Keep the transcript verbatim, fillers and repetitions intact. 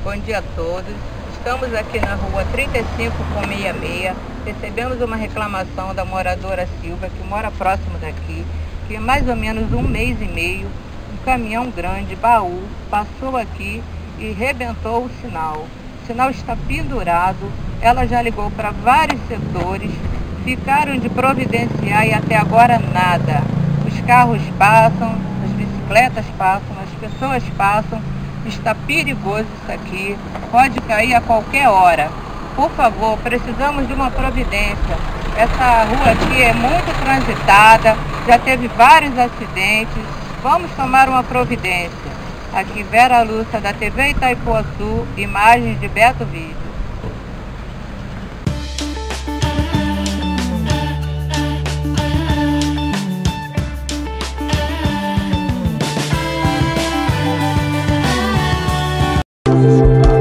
Bom dia a todos. Estamos aqui na rua trinta e cinco com sessenta e seis. Recebemos uma reclamação da moradora Silva, que mora próximo daqui, que há mais ou menos um mês e meio, um caminhão grande, baú, passou aqui e rebentou o sinal. O sinal está pendurado, ela já ligou para vários setores, ficaram de providenciar e até agora nada. Os carros passam, as bicicletas passam, as pessoas passam. Está perigoso isso aqui, pode cair a qualquer hora. Por favor, precisamos de uma providência. Essa rua aqui é muito transitada, já teve vários acidentes. Vamos tomar uma providência. Aqui Vera Lúcia, da T V Itaipuaçu, imagens de Beto Vídeo. Música